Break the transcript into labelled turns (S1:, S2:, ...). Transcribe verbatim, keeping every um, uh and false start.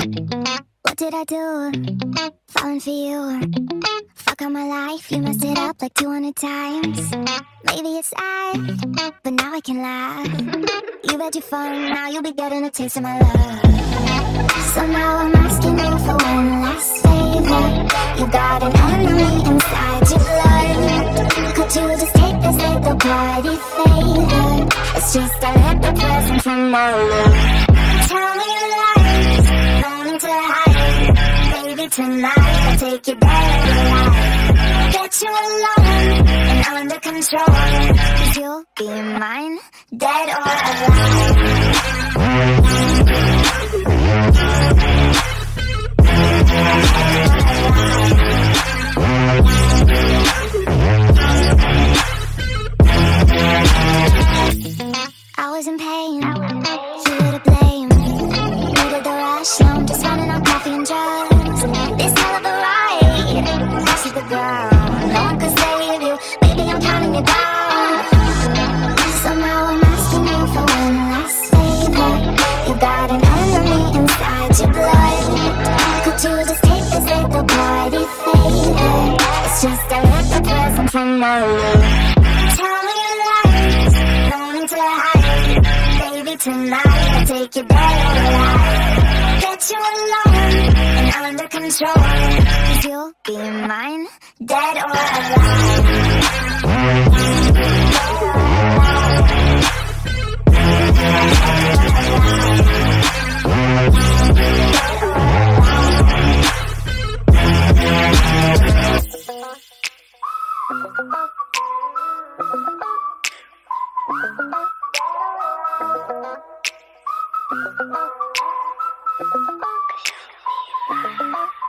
S1: What did I do? Falling for you. Fuck on my life, you messed it up like two hundred times. Maybe it's I, but now I can laugh. You had your fun, now you'll be getting a taste of my love. So now I'm asking you for one last favor. You got an enemy inside your blood. Could you just take this little party favor? It's just a little present from my love. Tell me your lies, no need to hide. Baby, tonight I'll take you there alive. Get you alone and under control, 'cause you'll be mine, dead or alive. I was in pain, you were to blame. Needed the rush, now I'm just running on coffee and drugs. This hell of a ride, crash to the ground. No one could save you, baby, I'm counting you down. So now I'm asking you for one last favor. You got an enemy inside your blood. Could you just take this little party favor? It's just a little present from my love. Tell me your lies, no need to hide. Baby, tonight I'll take you there alive. Get you alone and under control, 'cause you'll be mine, dead or alive. Thank you.